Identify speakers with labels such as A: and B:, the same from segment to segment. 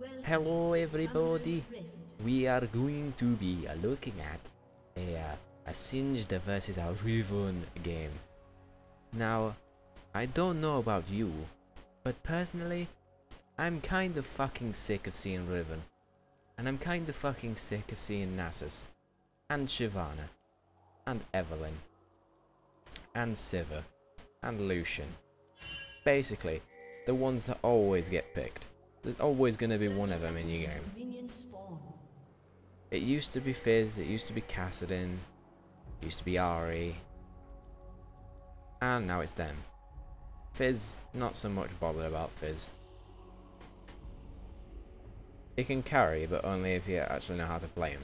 A: Hello everybody. We are going to be looking at a Singed versus a Riven game. Now, I don't know about you, but personally, I'm kind of fucking sick of seeing Riven. And I'm kind of fucking sick of seeing Nasus, and Shyvana, and Evelynn, and Sivir, and Lucian. Basically, the ones that always get picked. There's always going to be one of them in your game. It used to be Fizz, it used to be Kassadin, it used to be Ahri, and now it's them. Fizz, not so much bothered about Fizz. He can carry, but only if you actually know how to play him.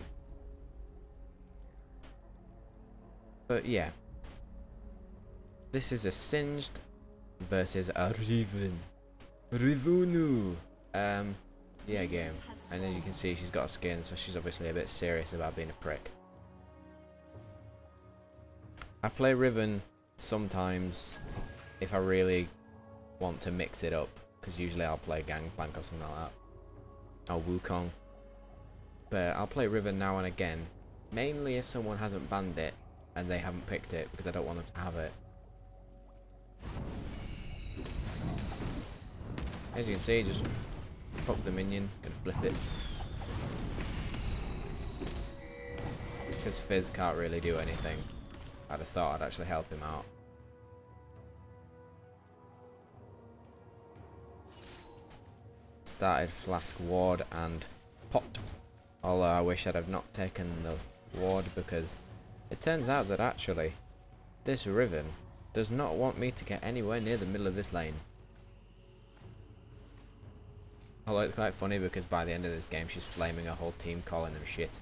A: But yeah, this is a Singed versus a Riven. Rivunu! Yeah, game. And as you can see, she's got a skin, so she's obviously a bit serious about being a prick. I play Riven sometimes if I really want to mix it up, because usually I'll play Gangplank or something like that. Or Wukong. But I'll play Riven now and again, mainly if someone hasn't banned it and they haven't picked it, because I don't want them to have it. As you can see, just fuck the minion, gonna flip it. Because Fizz can't really do anything. At the start, I'd actually help him out. Started Flask Ward and Pot. Although I wish I'd have not taken the Ward, because it turns out that actually, this Riven does not want me to get anywhere near the middle of this lane. Although it's quite funny because by the end of this game she's flaming a whole team, calling them shit.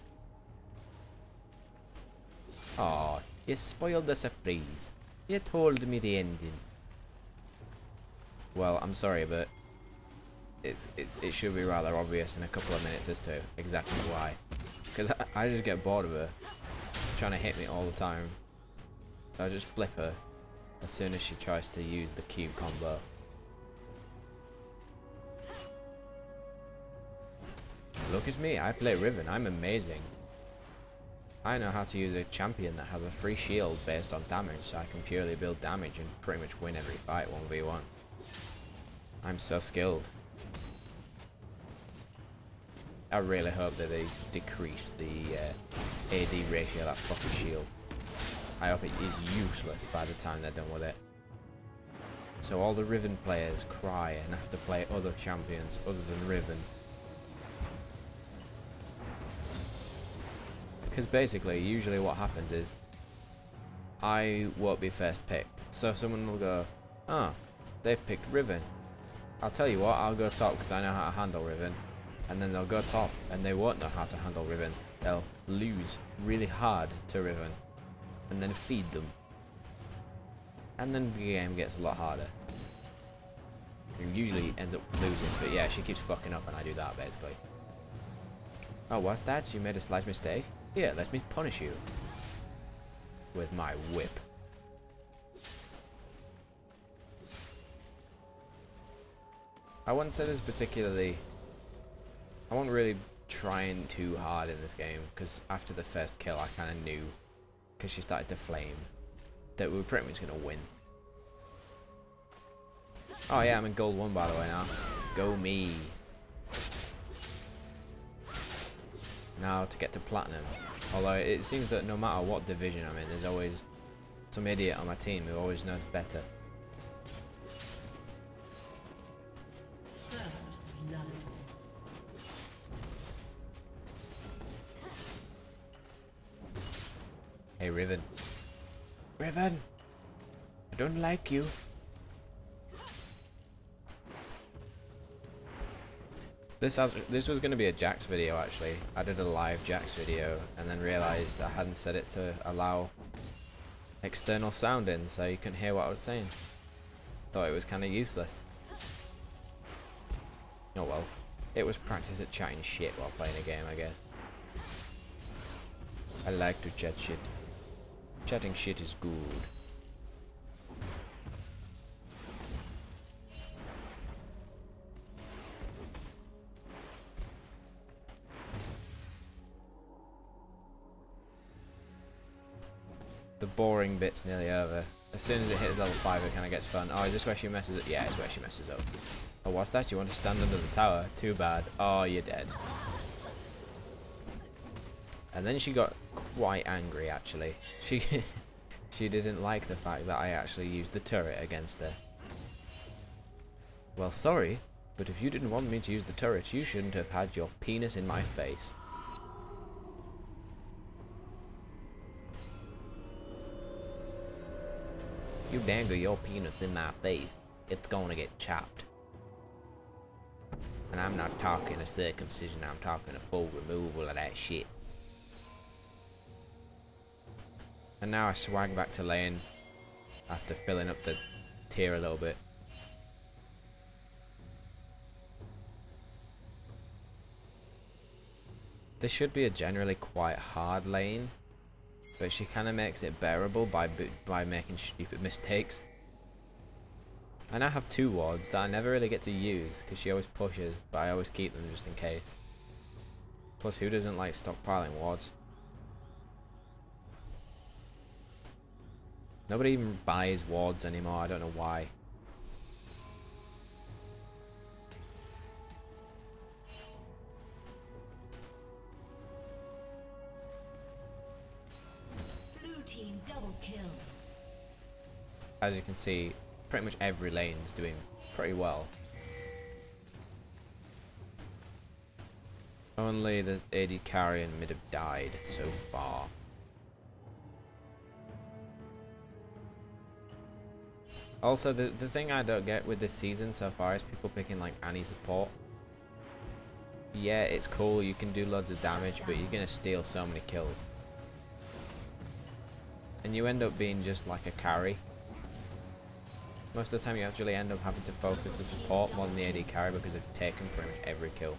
A: Oh, you spoiled the surprise. You told me the ending. Well, I'm sorry, but it should be rather obvious in a couple of minutes as to exactly why. Because I just get bored of her trying to hit me all the time. So I just flip her as soon as she tries to use the Q combo. Look at me, I play Riven, I'm amazing. I know how to use a champion that has a free shield based on damage, so I can purely build damage and pretty much win every fight 1v1. I'm so skilled. I really hope that they decrease the AD ratio of that fucking shield. I hope it is useless by the time they're done with it. So all the Riven players cry and have to play other champions other than Riven. Because basically, usually what happens is, I won't be first picked. So someone will go, oh, they've picked Riven. I'll tell you what, I'll go top because I know how to handle Riven. And then they'll go top and they won't know how to handle Riven. They'll lose really hard to Riven. And then feed them. And then the game gets a lot harder. And usually ends up losing. But yeah, she keeps fucking up and I do that basically. Oh, what's that? You made a slight mistake? Here, let me punish you. With my whip. I wouldn't say this particularly... I wasn't really trying too hard in this game, because after the first kill I kind of knew, because she started to flame, that we were pretty much going to win. Oh yeah, I'm in gold 1 by the way now. Go me. Now to get to platinum. Although it seems that no matter what division I'm in, there's always some idiot on my team who always knows better. Hey Riven. Riven! I don't like you. This was going to be a Jax video actually. I did a live Jax video and then realised I hadn't set it to allow external sound in, so you couldn't hear what I was saying. Thought it was kind of useless. Oh well. It was practice at chatting shit while playing a game, I guess. I like to chat shit. Chatting shit is good. The boring bit's nearly over. As soon as it hits level 5, it kind of gets fun. Oh, is this where she messes up? Yeah, it's where she messes up. Oh, what's that? You want to stand under the tower? Too bad. Oh, you're dead. And then she got quite angry, actually. She didn't like the fact that I actually used the turret against her. Well, sorry, but if you didn't want me to use the turret, you shouldn't have had your penis in my face. You dangle your penis in my face, it's gonna get chopped. And I'm not talking a circumcision, I'm talking a full removal of that shit. And now I swag back to lane after filling up the tier a little bit. This should be a generally quite hard lane, but she kind of makes it bearable by making stupid mistakes. I now have 2 wards that I never really get to use because she always pushes, but I always keep them just in case. Plus, who doesn't like stockpiling wards? Nobody even buys wards anymore, I don't know why.
B: Blue team double kill.
A: As you can see, pretty much every lane's doing pretty well. Only the AD carry and mid have died so far. Also, the thing I don't get with this season so far is people picking like Annie support. Yeah, it's cool, you can do loads of damage, but you're gonna steal so many kills. And you end up being just like a carry. Most of the time you actually end up having to focus the support more than the AD carry because they've taken pretty much every kill.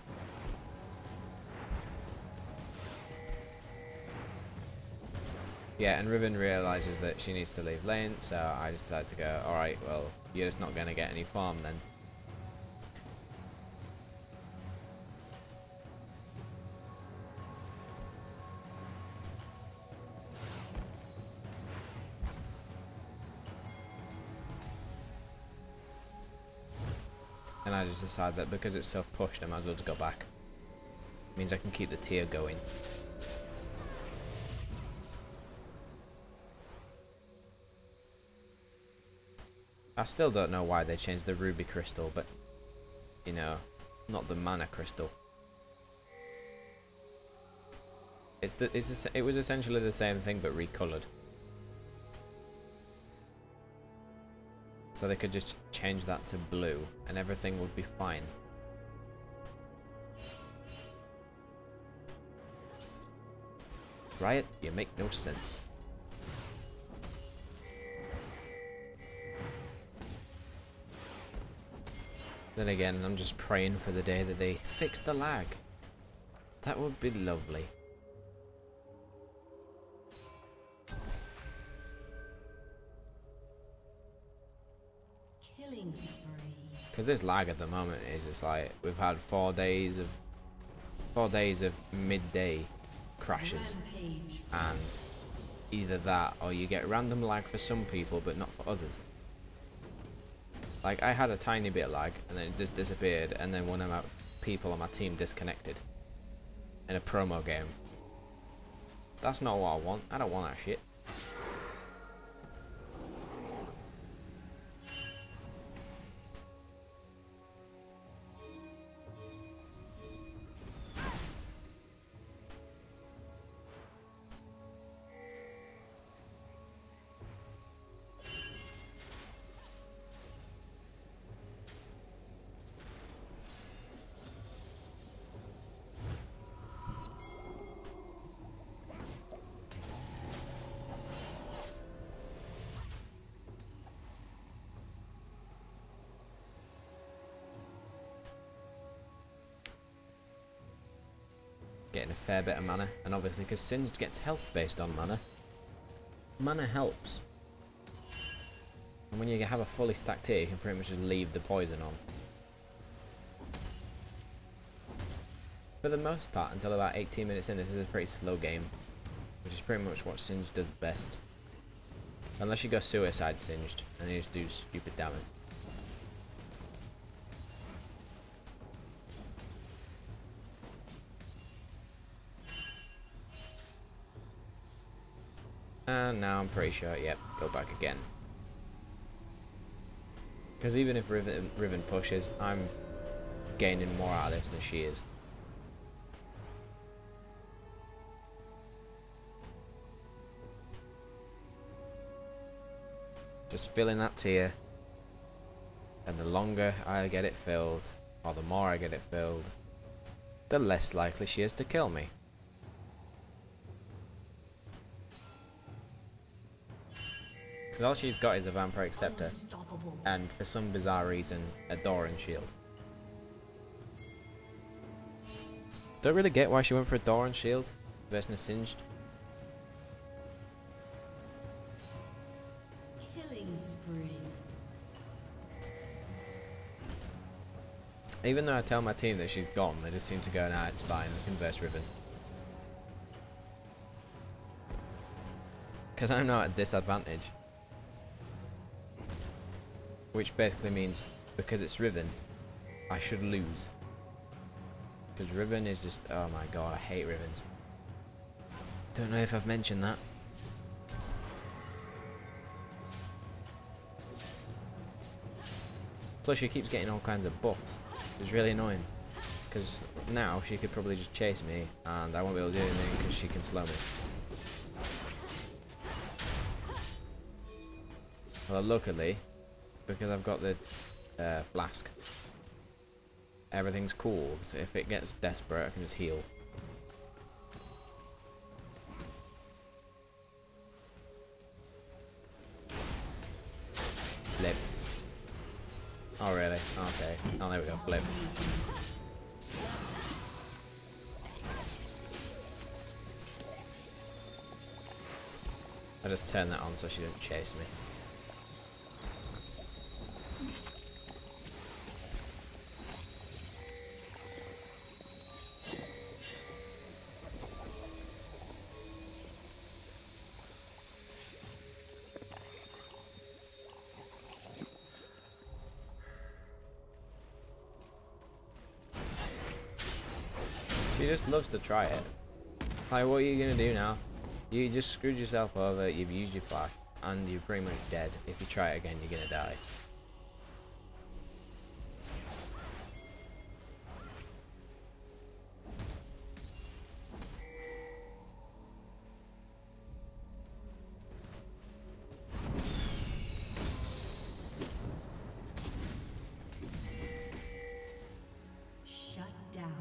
A: Yeah, and Riven realizes that she needs to leave lane, so I just decided to go, alright, well, you're just not going to get any farm then. And I just decided that because it's so pushed, I might as well just go back. It means I can keep the tier going. I still don't know why they changed the ruby crystal, but, you know, not the mana crystal. It was essentially the same thing, but recolored. So they could just change that to blue, and everything would be fine. Riot, you make no sense. Then again, I'm just praying for the day that they fix the lag. That would be lovely.
B: Killing spree.
A: Because this lag at the moment is just like we've had 4 days of midday crashes,
B: Rampage.
A: and either that or you get random lag for some people but not for others. Like, I had a tiny bit of lag, and then it just disappeared, and then one of my people on my team disconnected. In a promo game. That's not what I want. I don't want that shit. Getting a fair bit of mana, and obviously because Singed gets health based on mana, mana helps. And when you have a fully stacked tier, you can pretty much just leave the poison on. For the most part, until about 18 minutes in, this is a pretty slow game, which is pretty much what Singed does best. Unless you go suicide singed and you just do stupid damage. And now I'm pretty sure, yep, go back again. Because even if Riven pushes, I'm gaining more out of this than she is. Just filling that tier, and the longer I get it filled, or the more I get it filled, the less likely she is to kill me. Because all she's got is a Vampiric Scepter, and for some bizarre reason, a Doran Shield. Don't really get why she went for a Doran Shield versus a Singed.
B: Killing spree.
A: Even though I tell my team that she's gone, they just seem to go, nah, it's fine, we can verse Riven. Because I'm not at disadvantage. Which basically means, because it's Riven, I should lose. Because Riven is just, oh my god, I hate Rivens. Don't know if I've mentioned that. Plus she keeps getting all kinds of buffs. It's really annoying. Because now she could probably just chase me and I won't be able to do anything because she can slow me. Well, luckily, because I've got the flask, everything's cool. So if it gets desperate, I can just heal. Flip. Oh really? Okay. Oh, there we go. Flip. I just turned that on so she didn't chase me. She just loves to try it. Like, what are you gonna do now? You just screwed yourself over, you've used your flash, and you're pretty much dead. If you try it again, you're gonna die.
B: Shut down.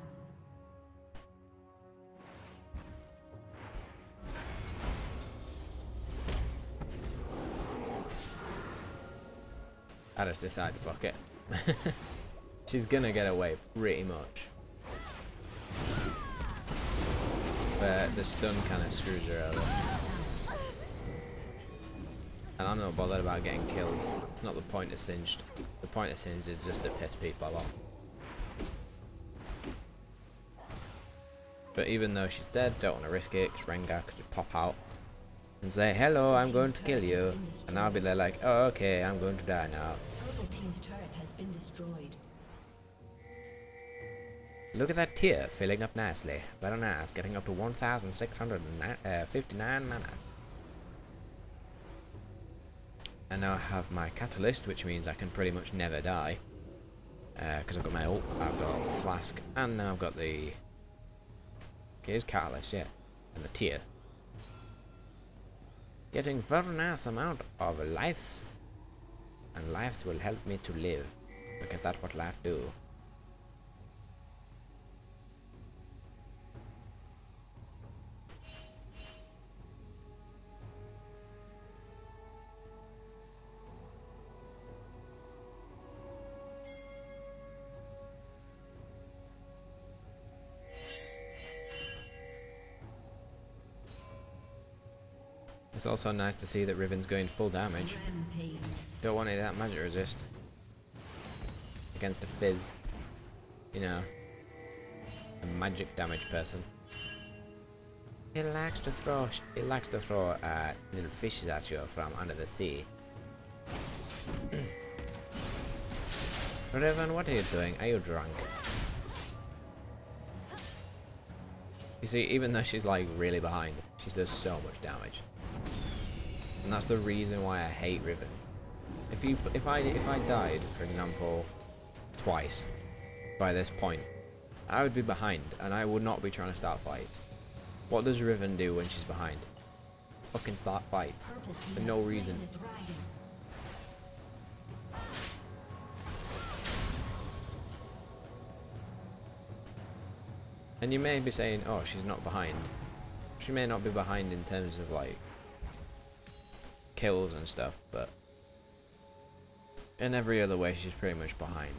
A: I just decide, fuck it. She's gonna get away, pretty much. But the stun kind of screws her over. And I'm not bothered about getting kills. It's not the point of Singed. The point of Singed is just to piss people off. But even though she's dead, don't want to risk it, because Rengar could just pop out and say, hello, I'm going to kill you. And I'll be there like, oh, okay, I'm going to die now.
B: Purple team's turret has been destroyed.
A: Look at that tier filling up nicely. Very nice, getting up to 1,659 mana. And now I have my catalyst, which means I can pretty much never die. Because I've got my ult, I've got the flask, and now I've got the... Okay, it's catalyst, yeah. And the tier. Getting very nice amount of lives. And lives will help me to live. Because that's what life do. It's also nice to see that Riven's going full damage.
B: Rampage.
A: Don't want any of that magic resist. Against a Fizz. You know. A magic damage person. It likes to throw little fishes at you from under the sea. Riven, what are you doing? Are you drunk? You see, even though she's like really behind, she does so much damage. And that's the reason why I hate Riven. If I died, for example, twice by this point, I would be behind and I would not be trying to start fights. What does Riven do when she's behind? Fucking start fights for no reason. And you may be saying, oh, she's not behind. She may not be behind in terms of like kills and stuff, but in every other way she's pretty much behind.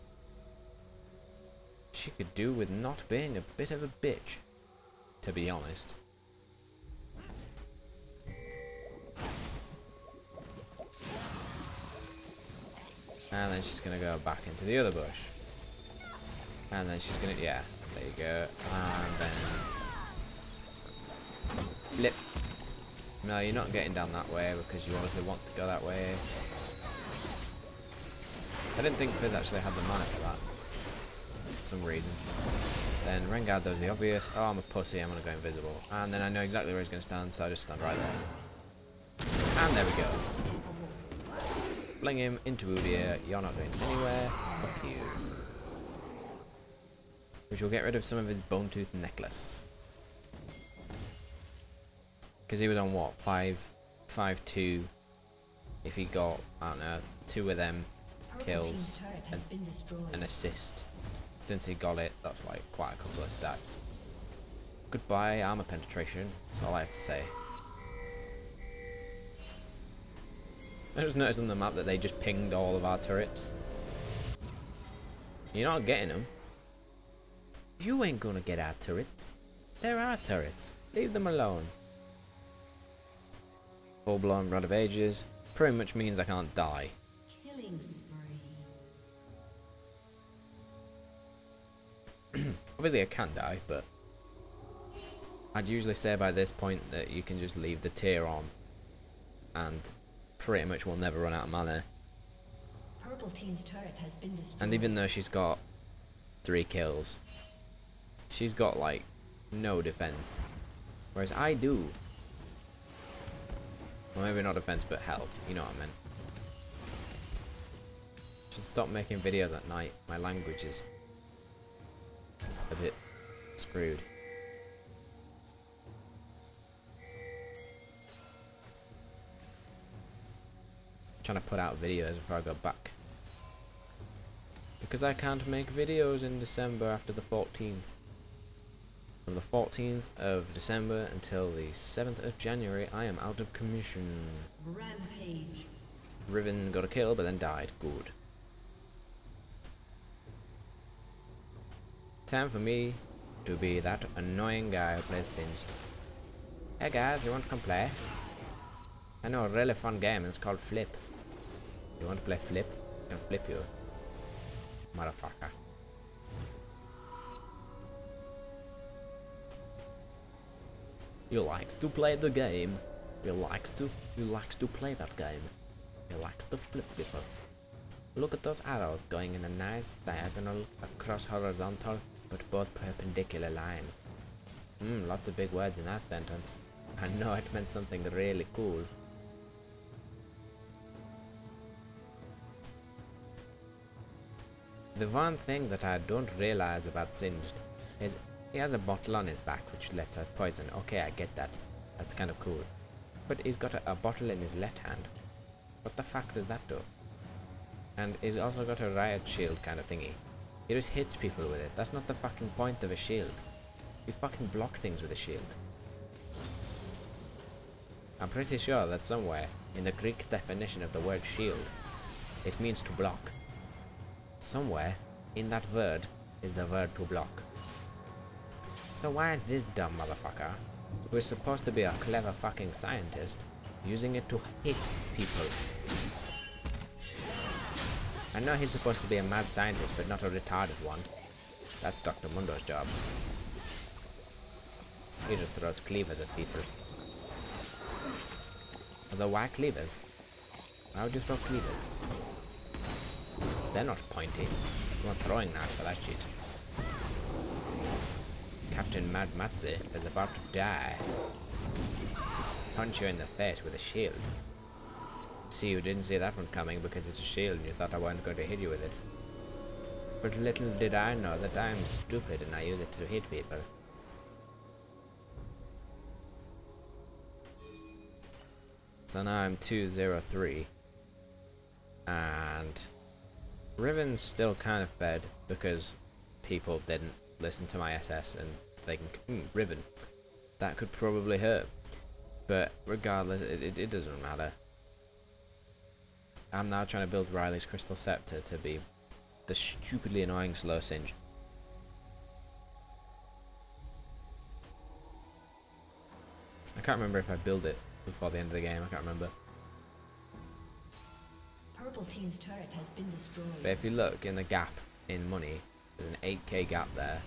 A: She could do with not being a bit of a bitch, to be honest. And then she's gonna go back into the other bush. And then she's gonna, yeah, there you go. And then flip. No, you're not getting down that way because you obviously want to go that way. I didn't think Fizz actually had the mana for that. For some reason. Then Rengar does the obvious. Oh, I'm a pussy, I'm gonna go invisible. And then I know exactly where he's gonna stand, so I just stand right there. And there we go. Fling him into Udyr. You're not going anywhere. Fuck you. Which will get rid of some of his bone tooth necklace. Because he was on what? 5-2. If he got, I don't know, 2 of them kills and an assist. Since he got it, that's like quite a couple of stacks. Goodbye armor penetration. That's all I have to say. I just noticed on the map that they just pinged all of our turrets. You're not getting them. You ain't gonna get our turrets. They're our turrets. Leave them alone. Full blown Rod of Ages pretty much means I can't die.
B: Killing spree.
A: Obviously I can die, but I'd usually say by this point that you can just leave the tier on and pretty much will never run out of mana.
B: Purple team's turret has been destroyed.
A: And even though she's got 3 kills, she's got like no defense, whereas I do. Well, maybe not defense, but health. You know what I meant. Should stop making videos at night. My language is a bit screwed. Trying to put out videos before I go back. Because I can't make videos in December after the 14th. From the 14th of December until the 7th of January, I am out of commission.
B: Rampage.
A: Riven got a kill, but then died. Good. Time for me to be that annoying guy who plays Singed. Hey guys, you want to come play? I know a really fun game, and it's called Flip. You want to play Flip? I can flip you. Motherfucker. You likes to play the game. You likes to play that game. You likes to flip people. Look at those arrows going in a nice diagonal across horizontal but both perpendicular line. Lots of big words in that sentence. I know it meant something really cool. The one thing that I don't realize about Singed is he has a bottle on his back which lets out poison. Okay, I get that. That's kind of cool. But he's got a bottle in his left hand. What the fuck does that do? And he's also got a riot shield kind of thingy. He just hits people with it. That's not the fucking point of a shield. You fucking block things with a shield. I'm pretty sure that somewhere in the Greek definition of the word shield, it means to block. Somewhere in that word is the word to block. So why is this dumb motherfucker, who is supposed to be a clever fucking scientist, using it to hit people? I know he's supposed to be a mad scientist, but not a retarded one. That's Dr. Mundo's job. He just throws cleavers at people. Although, why cleavers? Why would you throw cleavers? They're not pointy. You want throwing knives for that shit. Captain Mad Matze is about to die. Punch you in the face with a shield. See, you didn't see that one coming because it's a shield and you thought I wasn't going to hit you with it. But little did I know that I am stupid and I use it to hit people. So now I'm 2-0-3. And Riven's still kind of fed because people didn't listen to my SS and think, Riven, that could probably hurt. But regardless, it doesn't matter. I'm now trying to build Riley's Crystal Scepter to be the stupidly annoying slow singe. I can't remember if I build it before the end of the game, I can't remember.
B: Purple team's turret has been destroyed.
A: But if you look in the gap in money, there's an 8k gap there.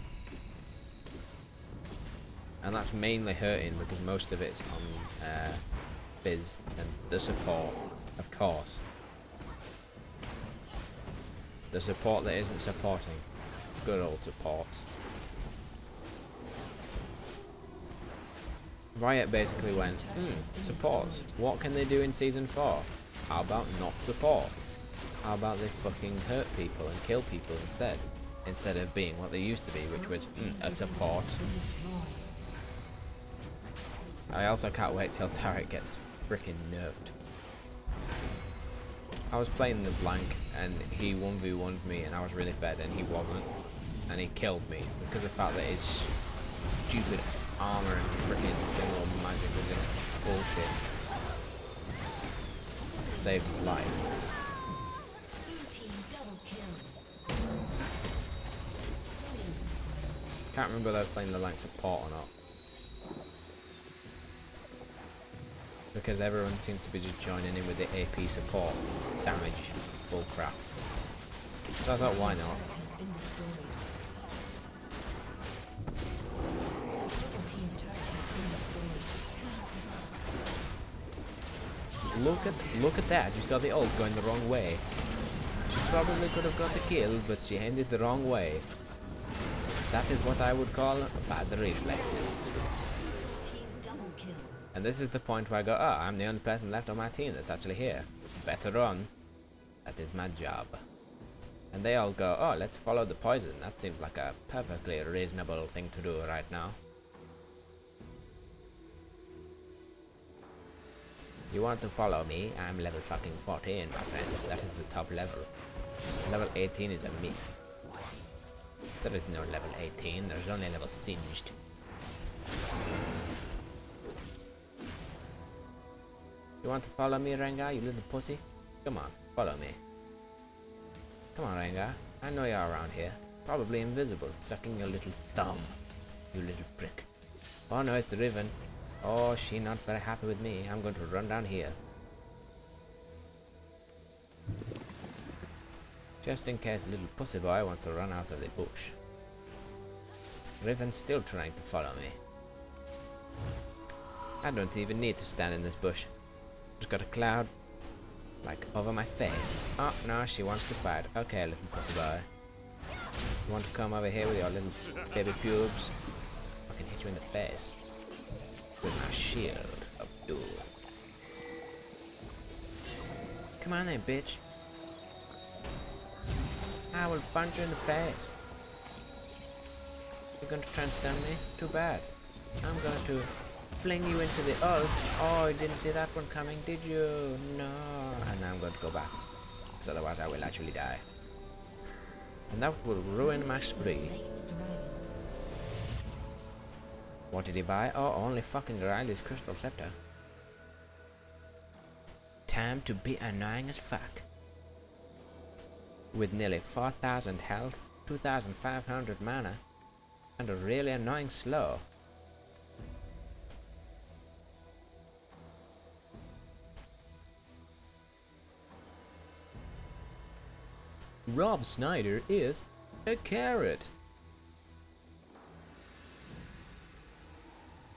A: And that's mainly hurting because most of it's on Fizz and the support, of course. The support that isn't supporting. Good old supports. Riot basically went, supports. What can they do in Season 4? How about not support? How about they fucking hurt people and kill people instead? Instead of being what they used to be, which was a support. I also can't wait till Taric gets freaking nerfed. I was playing the blank and he 1v1'd me and I was really fed and he wasn't. And he killed me because of the fact that his stupid armor and freaking general magic was just bullshit. It saved his life. Can't remember whether I was playing the Lank support or not. Because everyone seems to be just joining in with the AP support damage bullcrap. So I thought, why not? Look at that! You saw the ult going the wrong way. She probably could have got the kill, but she ended the wrong way. That is what I would call bad reflexes. And this is the point where I go, oh, I'm the only person left on my team that's actually here. Better run. That is my job. And they all go, oh, let's follow the poison. That seems like a perfectly reasonable thing to do right now. You want to follow me? I'm level fucking 14, my friend. That is the top level. Level 18 is a myth. There is no level 18, there's only level singed. You want to follow me, Rengar, you little pussy? Come on, follow me. Come on, Rengar. I know you're around here. Probably invisible, sucking your little thumb. You little prick. Oh no, it's Riven. Oh, she not very happy with me. I'm going to run down here. Just in case little pussy boy wants to run out of the bush. Riven's still trying to follow me. I don't even need to stand in this bush. Just got a cloud, like, over my face. Oh, no, she wants to fight. Okay, little pussy boy. You want to come over here with your little baby pubes? I can hit you in the face. With my shield of doom. Come on then, bitch. I will punch you in the face. You're going to try and stun me? Too bad. I'm going to fling you into the ult. Oh, you didn't see that one coming, did you? No. And now I'm going to go back. Because otherwise I will actually die. And that will ruin my spree. What did he buy? Oh, only fucking Riley's Crystal Scepter. Time to be annoying as fuck. With nearly 4,000 health, 2,500 mana, and a really annoying slow. Rob Snyder is a carrot.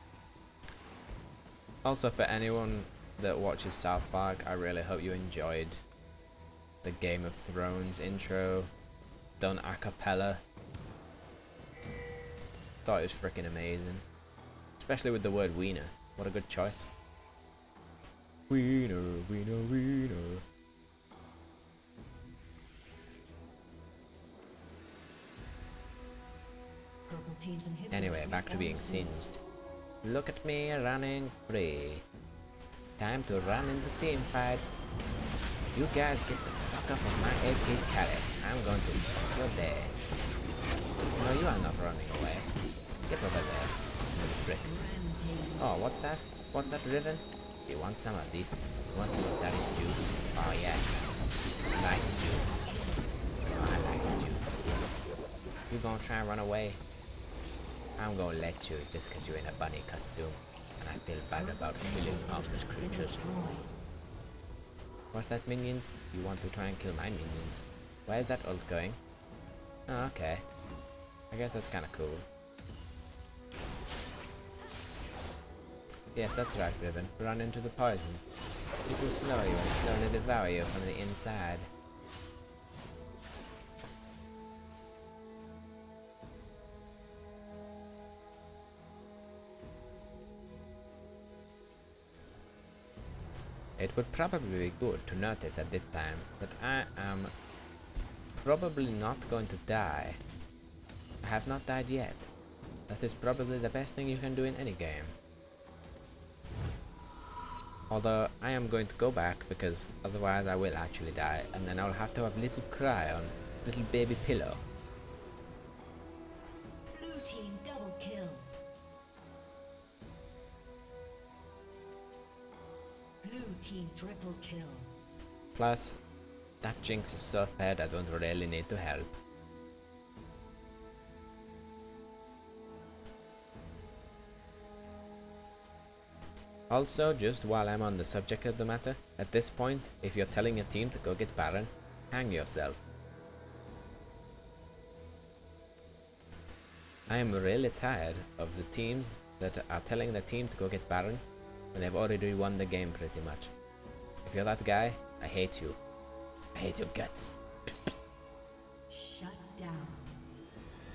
A: Also, for anyone that watches South Park, I really hope you enjoyed the Game of Thrones intro done a cappella. Thought it was freaking amazing, especially with the word wiener. What a good choice. Wiener, wiener, wiener.
B: Purple team's inhibitor
A: Anyway,
B: is
A: back to being
B: respawning soon.
A: singed. Look at me running free. Time to run into team fight. You guys get the fuck up of my AP carry. I'm going to fuck your day. No, you are not running away. Get over there, little prick. Oh, what's that? What's that ribbon? You want some of this? You want some of daddy's juice? Oh yes. I like the juice. Oh, I like the juice. You gonna try and run away? I'm gonna let you just cause you're in a bunny costume. And I feel bad about killing harmless creatures. What's that, minions? You want to try and kill my minions? Where is that ult going? Oh, okay. I guess that's kinda cool. Yes, that's right, Ribbon. Run into the poison. It will slow you and slowly devour you from the inside. It would probably be good to notice at this time that I am probably not going to die. I have not died yet. That is probably the best thing you can do in any game. Although I am going to go back because otherwise I will actually die, and then I'll have to have little cry on little baby pillow.
B: Blue team double kill. Blue team triple kill.
A: Plus, that Jinx is so fed I don't really need to help. Also, just while I'm on the subject of the matter, at this point, if you're telling your team to go get Baron, hang yourself. I am really tired of the teams that are telling the team to go get Baron when they've already won the game pretty much. If you're that guy, I hate you. I hate your guts.
B: Shut down.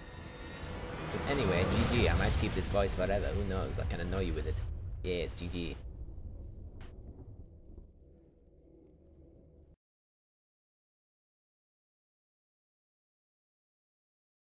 A: But anyway, GG, I might keep this voice forever, who knows, I can annoy you with it. Yes, GG.